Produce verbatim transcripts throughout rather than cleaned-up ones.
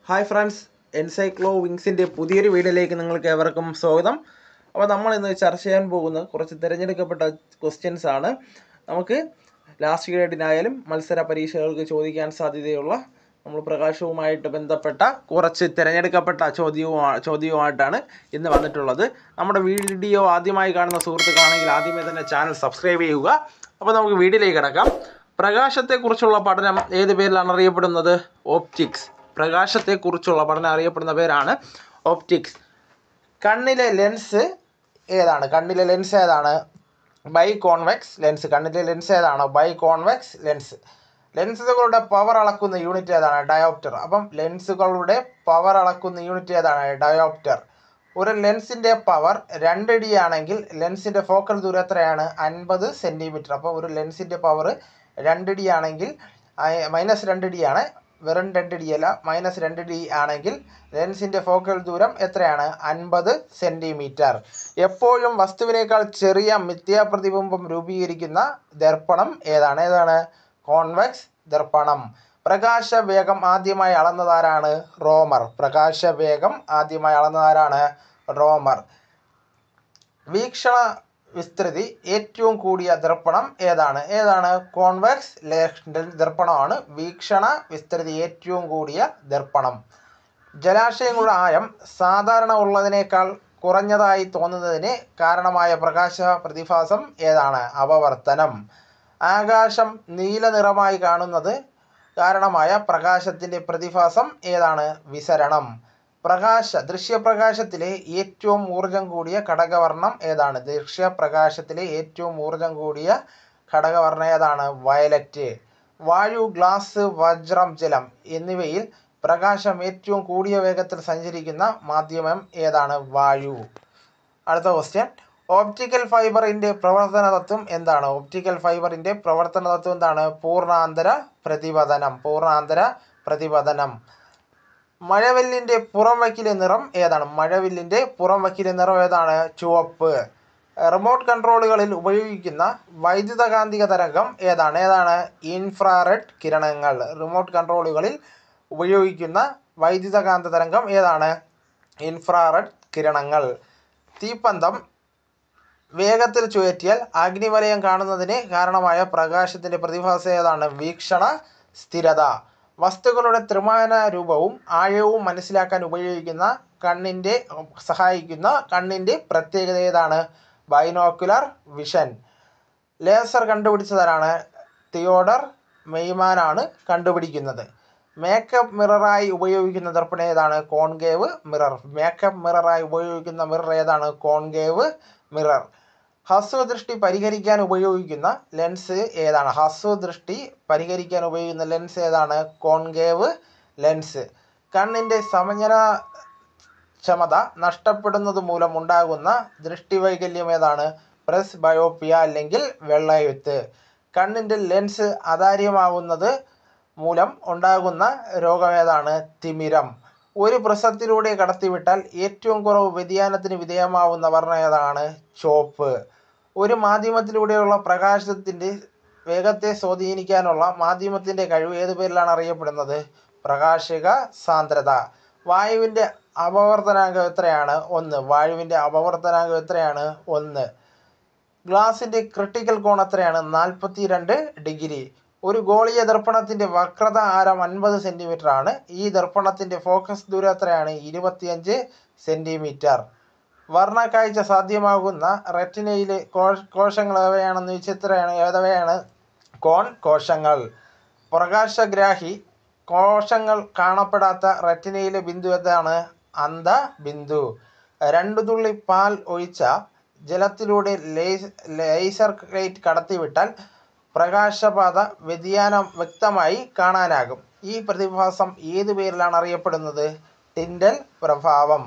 Hi friends, എൻസൈക്ലോ വിങ്സിൻ്റെ പുതിയൊരു വീഡിയോയിലേക്ക് നിങ്ങൾക്ക് ഏവർക്കും സ്വാഗതം. അപ്പോൾ നമ്മൾ ഇന്ന് ചർച്ച ചെയ്യാൻ പോകുന്ന കുറച്ച് തിരഞ്ഞെടുക്കപ്പെട്ട ക്വസ്റ്റ്യൻസ് ആണ്. നമുക്ക് ലാസ്റ്റ് ഗ്രേഡിനായാലും മത്സര പരീക്ഷകൾക്ക് ചോദിക്കാൻ സാധ്യതയുള്ള നമ്മൾ പ്രകാശവുമായിട്ട് ബന്ധപ്പെട്ട കുറച്ച് തിരഞ്ഞെടുക്കപ്പെട്ട ചോദ്യവും ചോദ്യവുമായിട്ടാണ് ഇന്ന് വന്നിട്ടുള്ളത്. നമ്മുടെ വീഡിയോ ആദ്യമായി കാണുന്ന സുഹൃത്തുക്കളാണെങ്കിൽ ആദ്യമേ തന്നെ ചാനൽ സബ്സ്ക്രൈബ് ചെയ്യുക. അപ്പോൾ നമുക്ക് വീഡിയോയിലേക്ക് കിടക്കാം. പ്രകാശത്തെക്കുറിച്ചുള്ള പഠനം ഏത് പേരിലാണ് അറിയപ്പെടുന്നത്? ഓപ്റ്റിക്സ്. പ്രകാശത്തെക്കുറിച്ചുള്ള പഠനം അറിയപ്പെടുന്ന പേരാണ് ഓപ്റ്റിക്സ്. കണ്ണിലെ ലെൻസ് ഏതാണ്? കണ്ണിലെ ലെൻസ് ഏതാണ്? Biconvex lens. കണ്ണിലെ ലെൻസ് ഏതാണ്? Biconvex lens. ലെൻസുകളുടെ പവർ അളക്കുന്ന യൂണിറ്റ് ഏതാണ്? ഡയോപ്റ്റർ. അപ്പം ലെൻസുകളുടെ പവർ അളക്കുന്ന യൂണിറ്റ് ഏതാണ്? ഡയോപ്റ്റർ. ഒരു ലെൻസിൻ്റെ പവർ രണ്ട് ഡി ആണെങ്കിൽ ലെൻസിൻ്റെ ഫോക്കൽ ദൂരം എത്രയാണ്? അൻപത് സെൻറ്റിമീറ്റർ. അപ്പോൾ ഒരു ലെൻസിൻ്റെ പവർ രണ്ട് ഡി ആണെങ്കിൽ മൈനസ് രണ്ട് ഡി ആണ്, വെറും രണ്ട് ഡി അല്ല, മൈനസ് രണ്ട് ഡി ആണെങ്കിൽ ലെൻസിൻ്റെ ഫോക്കൽ ദൂരം എത്രയാണ്? അൻപത് സെൻറ്റിമീറ്റർ. എപ്പോഴും വസ്തുവിനേക്കാൾ ചെറിയ മിഥ്യാപ്രതിബിംബം രൂപീകരിക്കുന്ന ദർപ്പണം ഏതാണ്? ഏതാണ്? കോൺവെക്സ് ദർപ്പണം. പ്രകാശ വേഗം ആദ്യമായി അളന്നതാരാണ്? റോമർ. പ്രകാശ വേഗം ആദ്യമായി അളന്നതാരാണ്? റോമർ. വീക്ഷണ വിസ്തൃതി ഏറ്റവും കൂടിയ ദർപ്പണം ഏതാണ്? ഏതാണ്? കോൺവെക്സ് ദർപ്പണമാണ് വീക്ഷണ വിസ്തൃതി ഏറ്റവും കൂടിയ ദർപ്പണം. ജലാശയങ്ങളുടെ ആഴം സാധാരണ ഉള്ളതിനേക്കാൾ കുറഞ്ഞതായി തോന്നുന്നതിന് കാരണമായ പ്രകാശ പ്രതിഭാസം ഏതാണ്? അപവർത്തനം. ആകാശം നീല നിറമായി കാണുന്നത് കാരണമായ പ്രകാശത്തിൻ്റെ പ്രതിഭാസം ഏതാണ്? വിസരണം. പ്രകാശ ദൃശ്യപ്രകാശത്തിലെ ഏറ്റവും ഊർജം കൂടിയ ഘടകവർണ്ണം ഏതാണ്? ദൃശ്യപ്രകാശത്തിലെ ഏറ്റവും ഊർജം കൂടിയ ഘടകവർണ്ണം ഏതാണ്? വയലറ്റ്. വായു, ഗ്ലാസ്, വജ്രം, ജലം എന്നിവയിൽ പ്രകാശം ഏറ്റവും കൂടിയ വേഗത്തിൽ സഞ്ചരിക്കുന്ന മാധ്യമം ഏതാണ്? വായു. അടുത്ത ക്വസ്റ്റ്യൻ. ഓപ്റ്റിക്കൽ ഫൈബറിൻ്റെ പ്രവർത്തന തത്വം എന്താണ്? ഓപ്റ്റിക്കൽ ഫൈബറിൻ്റെ പ്രവർത്തന തത്വം എന്താണ്? പൂർണ്ണാന്തര പ്രതിപതനം. പൂർണ്ണാന്തര പ്രതിപതനം. മഴവില്ലിൻ്റെ പുറം വക്കിലെ നിറം ഏതാണ്? മഴവില്ലിൻ്റെ പുറം വക്കിലെ നിറം ഏതാണ്? ചുവപ്പ്. റിമോട്ട് കൺട്രോളുകളിൽ ഉപയോഗിക്കുന്ന വൈദ്യുതകാന്തിക തരംഗം ഏതാണ്? ഏതാണ്? ഇൻഫ്രാറെഡ് കിരണങ്ങൾ. റിമോട്ട് കൺട്രോളുകളിൽ ഉപയോഗിക്കുന്ന വൈദ്യുതകാന്ത തരംഗം ഏതാണ്? ഇൻഫ്രാറെഡ് കിരണങ്ങൾ. തീപ്പന്തം വേഗത്തിൽ ചുഴറ്റിയാൽ അഗ്നിവലയം കാണുന്നതിന് കാരണമായ പ്രകാശത്തിൻ്റെ പ്രതിഭാസം ഏതാണ്? വീക്ഷണ സ്ഥിരത. വസ്തുക്കളുടെ ത്രിമാന രൂപവും ആഴവും മനസ്സിലാക്കാൻ ഉപയോഗിക്കുന്ന കണ്ണിൻ്റെ സഹായിക്കുന്ന കണ്ണിൻ്റെ പ്രത്യേകത ഏതാണ്? Binocular vision. ലേസർ കണ്ടുപിടിച്ചതാരാണ്? തിയോഡർ മെയ്മാനാണ് കണ്ടുപിടിക്കുന്നത്. മേക്കപ്പ് മിററായി ഉപയോഗിക്കുന്ന ദർപ്പണം ഏതാണ്? Concave mirror. മേക്കപ്പ് മിററായി ഉപയോഗിക്കുന്ന മിറർ ഏതാണ്? Concave mirror. ഹ്രസ്വദൃഷ്ടി പരിഹരിക്കാൻ ഉപയോഗിക്കുന്ന ലെൻസ് ഏതാണ്? ഹ്രസ്വദൃഷ്ടി പരിഹരിക്കാൻ ഉപയോഗിക്കുന്ന ലെൻസ് ഏതാണ്? Concave lens. കണ്ണിൻ്റെ സമഞ്ജനക്ഷമത നഷ്ടപ്പെടുന്നത് മൂലം ഉണ്ടാകുന്ന ദൃഷ്ടിവൈകല്യം ഏതാണ്? പ്രസ് ബയോപ്പിയ അല്ലെങ്കിൽ വെള്ളയെഴുത്ത്. കണ്ണിൻ്റെ ലെൻസ് അതാര്യമാവുന്നത് മൂലം ഉണ്ടാകുന്ന രോഗം ഏതാണ്? തിമിരം. ഒരു പ്രിസത്തിലൂടെ കടത്തിവിട്ടാൽ ഏറ്റവും കുറവ് വ്യതിയാനത്തിന് വിധേയമാവുന്ന വർണ്ണം ഏതാണ്? ചുവപ്പ്. ഒരു മാധ്യമത്തിലൂടെയുള്ള പ്രകാശത്തിൻ്റെ വേഗത്തെ സ്വാധീനിക്കാനുള്ള മാധ്യമത്തിൻ്റെ കഴിവ് ഏത് പേരിലാണ് അറിയപ്പെടുന്നത്? പ്രകാശിക സാന്ദ്രത. വായുവിൻ്റെ അപവർത്തനാങ്കം എത്രയാണ്? ഒന്ന്. വായുവിൻ്റെ അപവർത്തനാങ്കം എത്രയാണ്? ഒന്ന്. ഗ്ലാസിൻ്റെ ക്രിട്ടിക്കൽ കോൺ എത്രയാണ്? നാൽപ്പത്തി രണ്ട് ഡിഗ്രി. ഒരു ഗോളീയ ദർപ്പണത്തിൻ്റെ വക്രത ആരം അൻപത് സെൻറ്റിമീറ്റർ ആണ്. ഈ ദർപ്പണത്തിൻ്റെ ഫോക്കസ് ദൂരം എത്രയാണ്? ഇരുപത്തിയഞ്ച് സെൻറ്റിമീറ്റർ. വർണ്ണക്കാഴ്ച സാധ്യമാകുന്ന റെറ്റിനയിലെ കോശങ്ങൾ ഏവയാണെന്ന് ചോദിച്ചാൽ എത്രയാണ്? ഏതവയാണ്? കോൺ കോശങ്ങൾ. പ്രകാശഗ്രാഹി കോശങ്ങൾ കാണപ്പെടാത്ത റെറ്റിനയിലെ ബിന്ദു ഏതാണ്? അന്ധബിന്ദു. രണ്ടു തുള്ളി പാൽ ഒഴിച്ച ജലത്തിലൂടെ ലേസർ ലൈറ്റ് കടത്തിവിട്ടാൽ പ്രകാശപാത വ്യതിയാനം വ്യക്തമായി കാണാനാകും. ഈ പ്രതിഭാസം ഏത് പേരിലാണ് അറിയപ്പെടുന്നത്? ടിൻഡൽ പ്രഭാവം.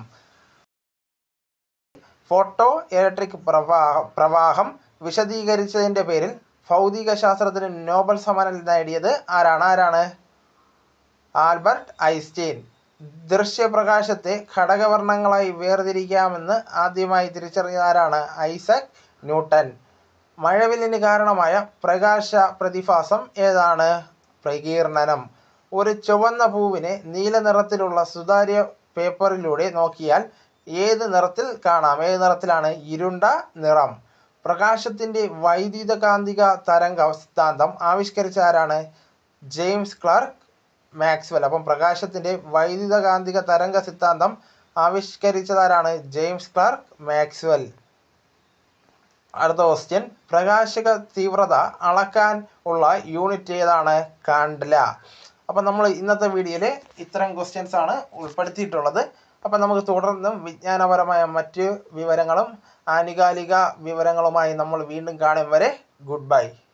ഫോട്ടോ ഇലക്ട്രിക് പ്രവാഹ പ്രവാഹം വിശദീകരിച്ചതിൻ്റെ പേരിൽ ഭൗതിക ശാസ്ത്രത്തിന് നോബൽ സമ്മാനം നേടിയത് ആരാണ്? ആരാണ്? Albert Einstein. ദൃശ്യപ്രകാശത്തെ ഘടകവർണ്ണങ്ങളായി വേർതിരിക്കാമെന്ന് ആദ്യമായി തിരിച്ചറിഞ്ഞ ആരാണ്? Isaac Newton. മഴവില്ലിന് കാരണമായ പ്രകാശ പ്രതിഭാസം ഏതാണ്? പ്രകീർണനം. ഒരു ചുവന്ന പൂവിനെ നീല നിറത്തിലുള്ള സുതാര്യ പേപ്പറിലൂടെ നോക്കിയാൽ ഏത് നിറത്തിൽ കാണാം? ഏത് നിറത്തിലാണ്? ഇരുണ്ട നിറം. പ്രകാശത്തിൻ്റെ വൈദ്യുതകാന്തിക തരംഗ സിദ്ധാന്തം ആവിഷ്കരിച്ച ആരാണ്? James Clerk Maxwell. അപ്പം പ്രകാശത്തിൻ്റെ വൈദ്യുതകാന്തിക തരംഗ സിദ്ധാന്തം ആവിഷ്കരിച്ചതാരാണ്? James Clerk Maxwell. അടുത്ത ക്വസ്റ്റ്യൻ, പ്രകാശക തീവ്രത അളക്കാൻ ഉള്ള യൂണിറ്റ് ഏതാണ്? കാൻഡല. അപ്പം നമ്മൾ ഇന്നത്തെ വീഡിയോയിൽ ഇത്തരം ക്വസ്റ്റ്യൻസ് ആണ് ഉൾപ്പെടുത്തിയിട്ടുള്ളത്. അപ്പം നമുക്ക് തുടർന്നും വിജ്ഞാനപരമായ മറ്റ് വിവരങ്ങളും ആനുകാലിക വിവരങ്ങളുമായി നമ്മൾ വീണ്ടും കാണും വരെ ഗുഡ് ബൈ.